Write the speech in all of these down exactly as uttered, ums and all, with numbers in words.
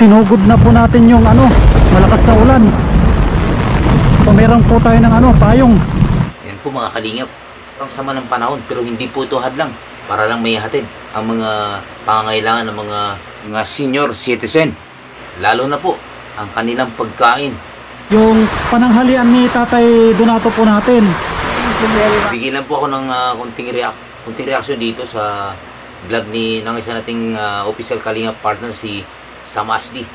sinugod na po natin yung ano, malakas na ulan. Pumirang po tayo ng ano, payong. Yan po mga kalingap, ang sama ng panahon pero hindi po ito hadlang para lang may hatid ang mga pangangailangan ng mga, mga senior citizen. Lalo na po ang kanilang pagkain. Yung pananghalian ni Tatay Donato po natin. Bigyan lang po ako ng uh, kunting, react, kunting reaction dito sa vlog ni ng isa nating uh, official kalingap partner si Sam Ashley.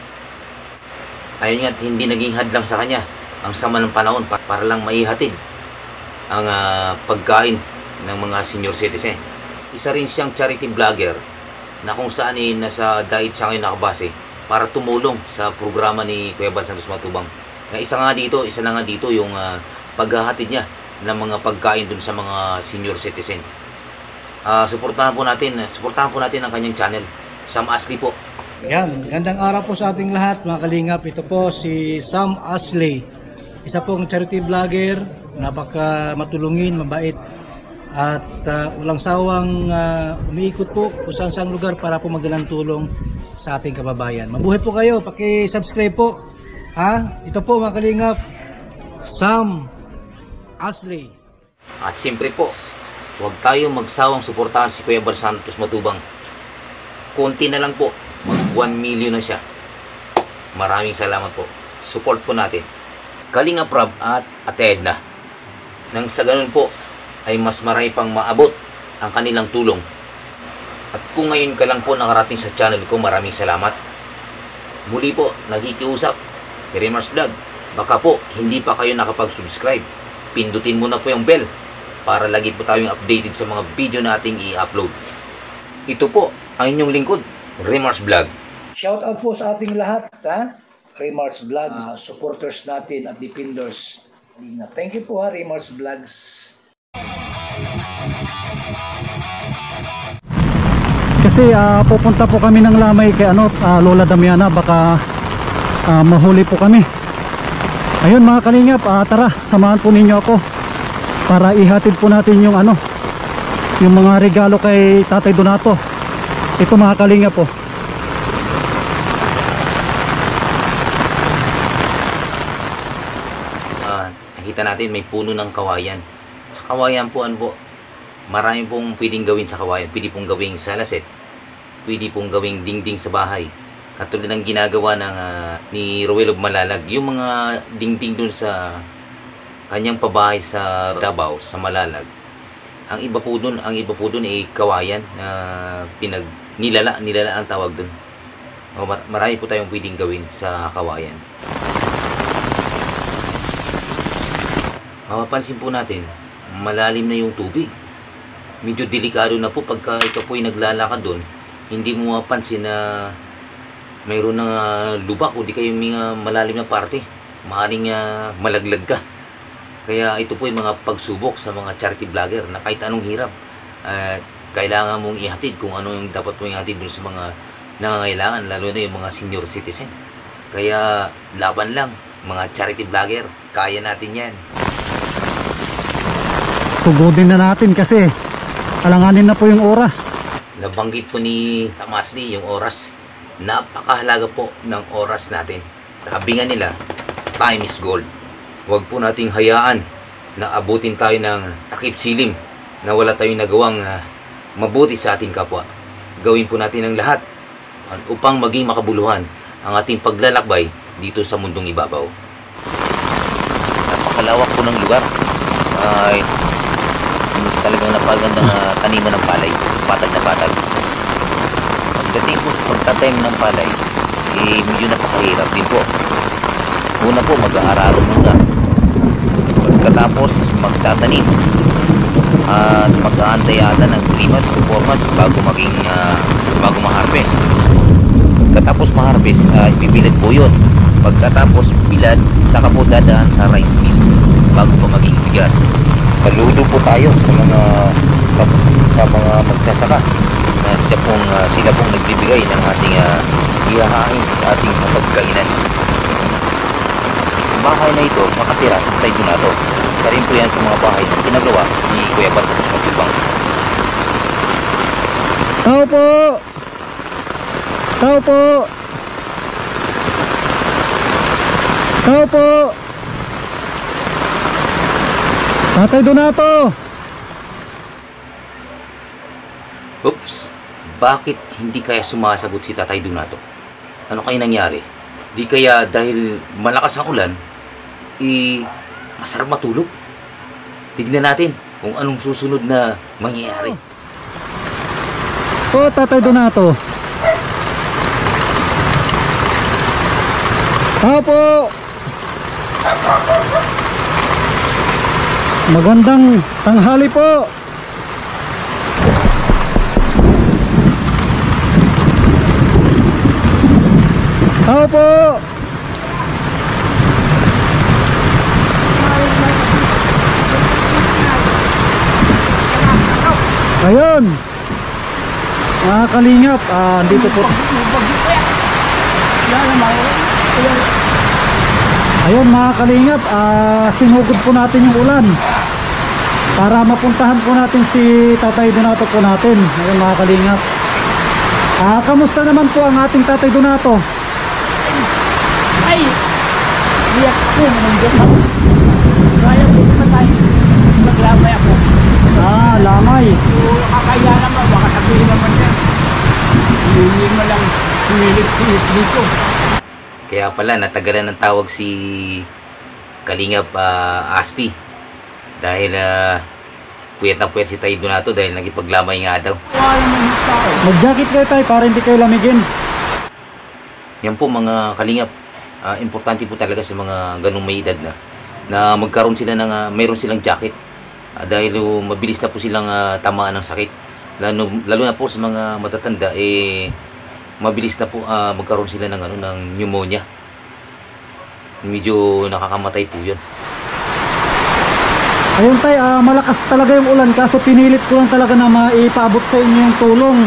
Ayun nga, hindi naging hadlang sa kanya ang sama ng panahon para, para lang maihatid ang uh, pagkain ng mga senior citizen. Isa rin siyang charity vlogger na kung saan eh, nasa diet siya ngayon nakabase para tumulong sa programa ni Kuya Bal Santos Matubang. Na isa nga dito, isa na nga dito yung uh, paghahatid niya ng mga pagkain dun sa mga senior citizen. Uh, suportahan po natin, suportahan po natin ang kanyang channel, Sam Ashley po. Ayan, gandang araw po sa ating lahat mga kalingap. Ito po si Sam Ashley. Isa pong charity vlogger, napaka matulungin, mabait at uh, walang sawang uh, umiikot po kung saan saang lugar para po magdalang tulong sa ating kababayan. Mabuhay po kayo, paki-subscribe po. Ha? Ito po mga kalingap, Sam Ashley. At siyempre po, huwag tayo magsawang suportahan si Kuya Bal Santos Matubang. Konti na lang po, mag one million na siya. Maraming salamat po. Support po natin Kalingap Rab at Ate Edna. Nang sa ganun po ay mas marami pang maabot ang kanilang tulong. At kung ngayon ka lang po nakarating sa channel ko, maraming salamat. Muli po, nagkikiusap si Remars Vlog. Baka po hindi pa kayo nakapag-subscribe, pindutin mo na po yung bell para lagi po tayong updated sa mga video nating i-upload. Ito po ang inyong lingkod, Remars Vlog. Shout out po sa ating lahat, ha? Remars Vlog, uh, supporters natin at defenders. Thank you po ha, Remars Vlogs. Kasi uh, pupunta po kami ng Lamay kay ano, uh, Lola Damiana, baka uh, mahuli po kami. Ayun mga kalingap, uh, tara, samahan po ninyo ako para ihatid po natin yung ano, yung mga regalo kay Tatay Donato. Ito mga kalingap po. Uh, nakita natin may puno ng kawayan. Sa kawayan po, ano po, marami pong pwedeng gawin sa kawayan. Pwede pong gawing salaset, pwede pong gawing dingding sa bahay. Katulad ng ginagawa ng uh, ni Roel of Malalag, yung mga dingding dun sa kanyang pabahay sa Davao, sa Malalag. Ang iba po dun, ang iba po dun ay kawayan na uh, pinag nilala, nilala ang tawag dun. O, mar marami po tayong pwedeng gawin sa kawayan. Mapapansin po natin, malalim na yung tubig. Medyo delikado na po pagka ikaw po ay naglalakad doon, hindi mo mapansin na mayroon ng uh, lubak o di kayo may uh, malalim na parte. Maaaring uh, malaglag ka. Kaya ito po yung mga pagsubok sa mga charity vlogger na kahit anong hirap, uh, kailangan mong ihatid kung ano yung dapat mong ihatid doon sa mga nangangailangan, lalo na yung mga senior citizen. Kaya laban lang, mga charity vlogger, kaya natin yan. Sugudin na natin kasi alanganin na po yung oras. Nabanggit po ni Tamasli yung oras. Napakahalaga po ng oras natin. Sabi nga nila, time is gold. Huwag po nating hayaan na abutin tayo ng takip silim na wala tayong nagawang uh, mabuti sa ating kapwa. Gawin po natin ang lahat upang maging makabuluhan ang ating paglalakbay dito sa mundong ibabaw. Napakalawak po ng lugar. Ay, talagang napagandang uh, taniman ng palay. Patag na patag. Pagdating po sa pagtatanim ng palay, eh medyo napakahirap din po. Una po, mag-aararo muna. Pagkatapos, magtatanim. At mag-aantay ata ng three months to four months bago maging, uh, bago ma-harvest. Pagkatapos ma-harvest, uh, ipibilad po yun. Pagkatapos bilad, saka po dadaan sa rice mill bago pa maging bigas. Saludo po tayo sa mga sa mga magsasaka na siya pong, uh, sila pong nagbibigay ng ating uh, ihahain sa ating mapagkainan. Sa bahay na ito, makatira sa Tatay Donato. Isa rin po yan sa mga bahay na ginagawa ni Kuya Bal Santos Matubang. Tao po! Tao po! Tao po! Tatay Donato! Oops! Bakit hindi kaya sumasagot si Tatay Donato? Ano kaya nangyari? Di kaya dahil malakas ang ulan, i masarap matulog? Tignan natin kung anong susunod na mangyayari. Oh, Tatay Donato. Tao po! Magandang tanghali po. Tao po. Ayun. Mga kalingap, ah, dito po. Ayun mga kalingap, ah, sinugod po natin yung ulan para mapuntahan po natin si Tatay Donato po natin. Ayun mga kalingap. Ah, kamusta naman po ang ating Tatay Donato? Ay, biyak ko, nandiyan ako. Kaya ko patay. Maglamay ako. Ah, lamay. So, kakaya naman, baka sabihin naman yan. Hindi mo lang sumilit-silit dito. Kaya pala natagalan ng tawag si Kalingap ah, Asti. Dahil uh, puyat na puyat si Tay Donato dahil nagipaglamay nga daw. Wala naman yung tao. Mag-jacket kayo tayo para hindi kayo lamigin. Yan po mga Kalingap. Ah, importante po talaga sa mga ganung may edad na na magkaroon sila ng uh, mayroon silang jacket. Ah, dahil uh, mabilis na po silang uh, tamaan ng sakit. Lalo, lalo na po sa mga matatanda eh mabilis na po uh, magkaroon sila ng ano ng pneumonia. Medyo nakakamatay po 'yun. Ayun tay, ah, malakas talaga yung ulan kaso pinilit ko lang talaga na maipaabot sa inyo yung tulong.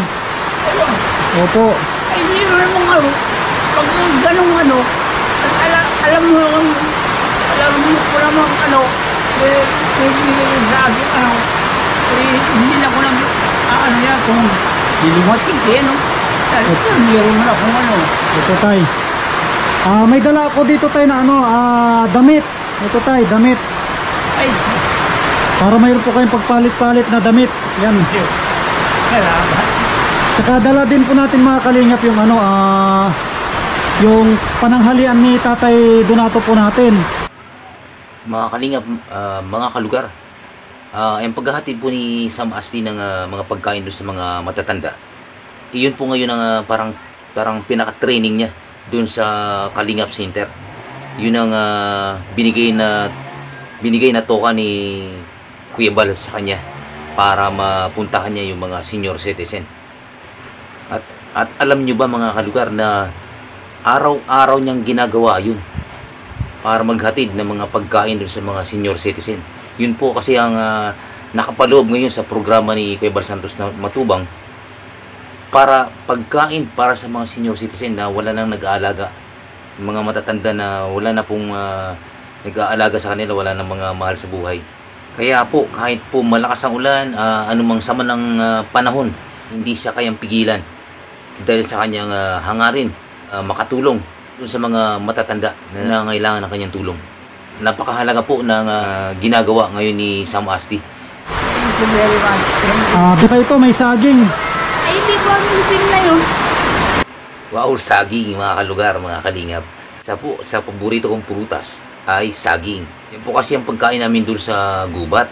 Opo. Ay, hindi mo naman ano. Pag ganun ano, at alam, alam mo, alam mo ko naman ano, eh, eh, sabi, ano, eh, hindi na ko nang, ah, ano yan, kung nilumating eh, no? Dahil ito, meron mo na kung ano. Ito tay. Ah, may dala ako dito tay na ano, ah, damit. Ito tay, damit. Ay, Para mayroon po kayong pagpalit-palit na damit. Yan. salamat. Saka dala din po natin mga kalingap yung ano, ah, yung pananghalian ni Tatay Donato po natin. Mga Kalingap, ah, mga kalugar. Ah, yung paghahatid po ni Sam Asti ng ah, mga pagkain doon sa mga matatanda. Iyon po ngayon ang ah, parang parang pinaka-training niya doon sa Kalingap Center. Yun ang ah, binigay na binigay na toka ni Kuya Bal sa kanya para mapuntahan niya yung mga senior citizen. At at alam niyo ba mga kalugar na araw-araw niyang ginagawa yun para maghatid ng mga pagkain doon sa mga senior citizen. Yun po kasi ang uh, nakapaloob ngayon sa programa ni Kuya Bal Santos na Matubang para pagkain para sa mga senior citizen na wala nang nag-aalaga, mga matatanda na wala na pong uh, nag-aalaga sa kanila, wala nang mga mahal sa buhay. Kaya po kahit po malakas ang ulan, uh, anumang sama ng uh, panahon, hindi siya kayang pigilan dahil sa kanyang uh, hangarin uh, makatulong dun sa mga matatanda na nangangailangan ng kanyang tulong. Napakahalaga po ng uh, ginagawa ngayon ni Sam Asti. Thank you very much. Ah, baka ito may saging. Ay, hindi ko ang ilipin na yun. Wow, saging mga kalugar, mga kalingap. Sa po, sa paborito kong prutas ay saging. Yan po kasi ang pagkain namin dun sa gubat.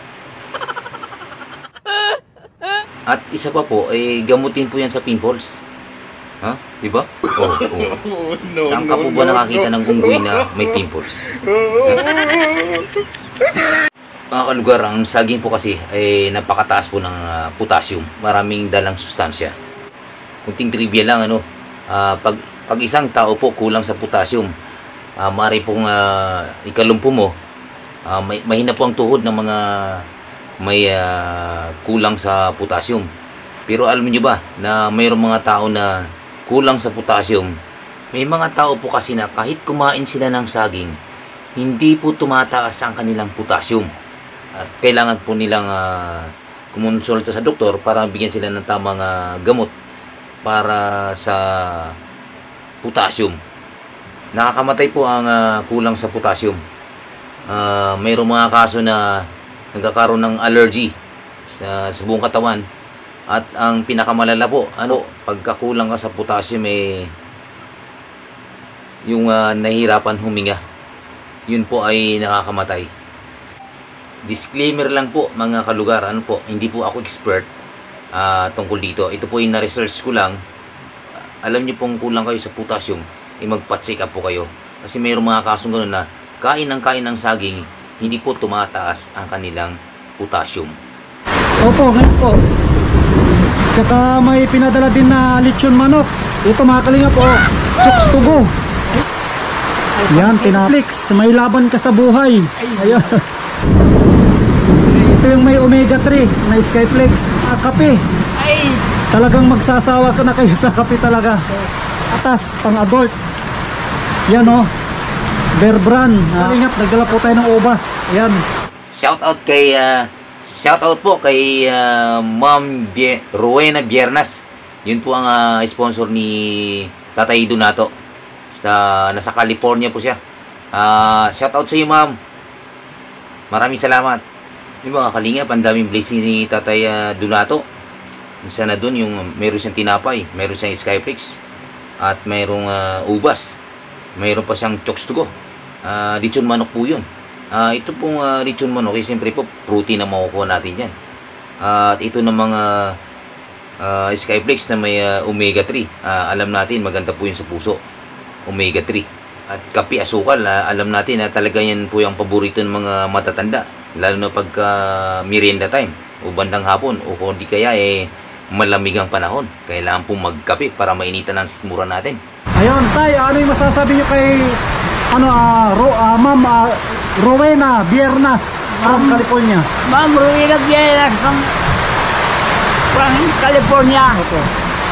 At isa pa po, eh, gamutin po yan sa pimples. Ha? Diba? Oh, oh. No, Saan ka no, po ba no, nakakita no. ng unggoy na may pimples? Mga kalugar, ang saging po kasi ay napakataas po ng uh, potassium. Maraming dalang sustansya. Kunting trivia lang, ano, uh, pag, pag isang tao po kulang sa potassium, uh, maaari pong uh, ikalumpo mo, uh, may, mahina po ang tuhod ng mga may uh, kulang sa potassium. Pero alam niyo ba na mayroong mga tao na kulang sa potassium? May mga tao po kasi na kahit kumain sila ng saging, hindi po tumataas ang kanilang potassium. At kailangan po nilang uh, kumonsulta sa doktor para bigyan sila ng tamang uh, gamot para sa potassium. nakakamatay po ang ah, kulang sa potassium. Uh, mayroong mga kaso na nagkakaroon ng allergy sa, sa buong katawan. At ang pinakamalala po, ano, pagkakulang ka sa potassium, eh, yung uh, nahihirapan huminga. Yun po ay nakakamatay. Disclaimer lang po mga kalugar, ano po, hindi po ako expert uh, tungkol dito. Ito po yung na-research ko lang. Alam niyo pong kulang kayo sa potassium, eh, magpa-check up po kayo. Kasi mayroong mga kasong gano'n na kain ng kain ng saging, hindi po tumataas ang kanilang potassium. Opo, ngayon po. Tsaka may pinadala din na lechon manok. Ito mga kalingap po, chokes to go. Yan, Pinaflix. May laban ka sa buhay. Ayan. Ito yung may omega three na Skyflex. Ah, kape. Ay, Talagang magsasawa ka na kayo sa kape talaga. Atas, pang adult. Yan o. Bear Brand. Ah, kalingap, nagdala po tayo ng ubas. Ayan. Shout out kay uh, shout out po kay uh, Ma'am Bie Rowena Biernas. Yun po ang uh, sponsor ni Tatay Donato. Sa nasa California po siya. Uh, shout out sa iyo, Ma'am. Maraming salamat. Yung mga kalingap, ang daming blessing ni Tatay uh, Donato. Isa na dun yung meron siyang tinapay, meron siyang Skyflex, at mayroong uh, ubas. Mayroon pa siyang chokes to go. Uh, lechon manok po yun. Uh, ito pong uh, lechon manok, eh, siyempre po, protein na makukuha natin yan. Uh, at ito ng mga uh, Skyflex na may uh, omega three. Uh, alam natin, maganda po yun sa puso. Omega three. At kape, asukal, uh, alam natin na uh, talaga yan po yung paborito ng mga matatanda. Lalo na pagka merienda time, o bandang hapon, o kung di kaya, eh, malamig ang panahon. Kailangan pong magkape para mainitan ang sikmura natin. Ayun, Tay, ano yung masasabi nyo kay ano, ah, Ro, ah, Ma'am ah, Rowena Biernas from California? Ma'am Rowena Biernas from, from California. Opo.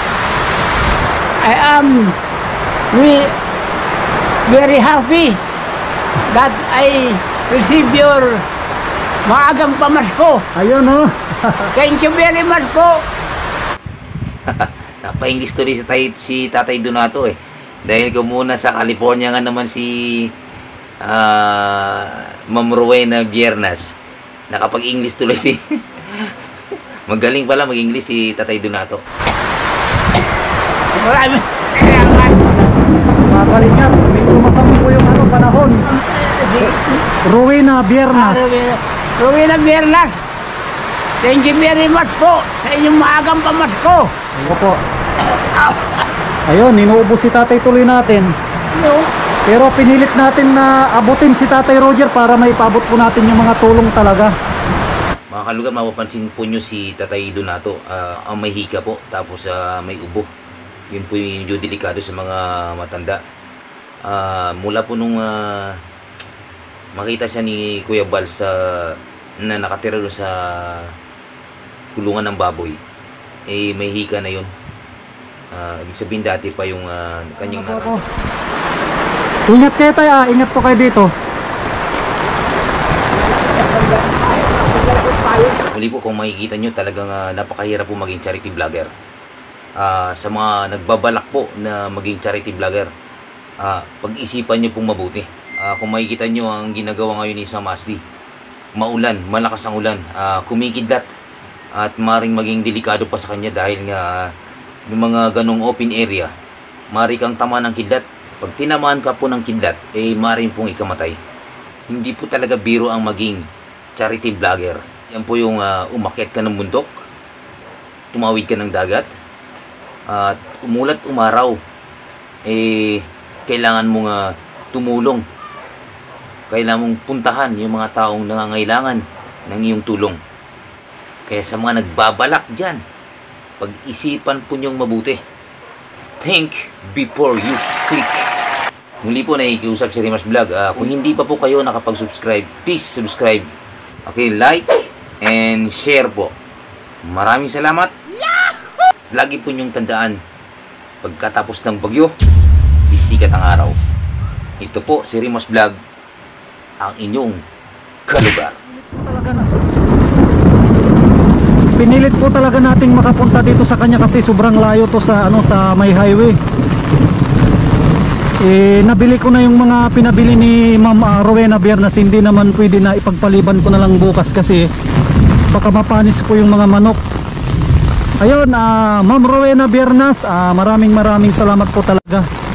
I am we very happy that I receive your maagang pamasko. Ayun, oh. Thank you very much po. Napa-English tuloy si, tay, si Tatay Donato eh. Dahil ko muna sa California nga naman si uh, Ma'am Rowena Biernas. Nakapag-English tuloy si magaling pala mag-English si Tatay Donato. Maraming salamat. Mga kalingap, may tumasang po yung ano, panahon. Rowena Biernas. Rowena Biernas. Thank you very much po sa inyong maagang pamasko. Opo. Ayun, inuubos si tatay tuloy natin. No? Pero pinilit natin na abutin si Tatay Roger para maipabot po natin yung mga tulong talaga. Mga kalugar, mapapansin po nyo si Tatay Donato, uh, ang may hika po, tapos uh, may ubo. Yun po yung medyo delikado sa mga matanda. Uh, mula po nung uh, makita siya ni Kuya Bal sa, na nakatira doon sa kulungan ng baboy, eh may hika na yun. Uh, ibig sabihin dati pa yung uh, kanyang Opo. Ingat kayo tayo, ah. Ingat po kayo dito. Muli po, kung makikita nyo, talagang uh, napakahirap po maging charity vlogger. Uh, sa mga nagbabalak po na maging charity vlogger, uh, pag-isipan nyo pong mabuti. Uh, kung makikita nyo ang ginagawa ngayon ni Sam Ashley, maulan, malakas ang ulan, uh, kumikidlat, at maring maging delikado pa sa kanya dahil nga uh, yung mga ganong open area, mari kang tama ng kidlat. Pag tinamaan ka po ng kidlat, eh maring pong ikamatay. Hindi po talaga biro ang maging charity vlogger. Yan po yung uh, umakyat ka ng bundok, tumawid ka ng dagat, at uh, umulat umaraw, eh kailangan mong uh, tumulong. Kailangan mong puntahan yung mga taong nangangailangan ng iyong tulong. Kaya sa mga nagbabalak dyan, pag-isipan po niyong mabuti. Think before you click. Muli po, nakikiusap si Rimas Vlog. Uh, kung hindi pa po kayo nakapag-subscribe, please subscribe. Okay, like and share po. Maraming salamat. Yahoo! Lagi po niyong tandaan, pagkatapos ng bagyo, sisikat ang araw. Ito po si Rimas Vlog, ang inyong kalugar. Talaga na. Pinilit po talaga nating makapunta dito sa kanya kasi sobrang layo to sa ano, sa may highway. eh nabili ko na yung mga pinabili ni Ma'am uh, Rowena Bernas. Hindi naman pwede na ipagpaliban ko na lang bukas kasi baka mapanis po yung mga manok. Ayun, uh, Ma'am Rowena Bernas, uh, maraming maraming salamat po talaga.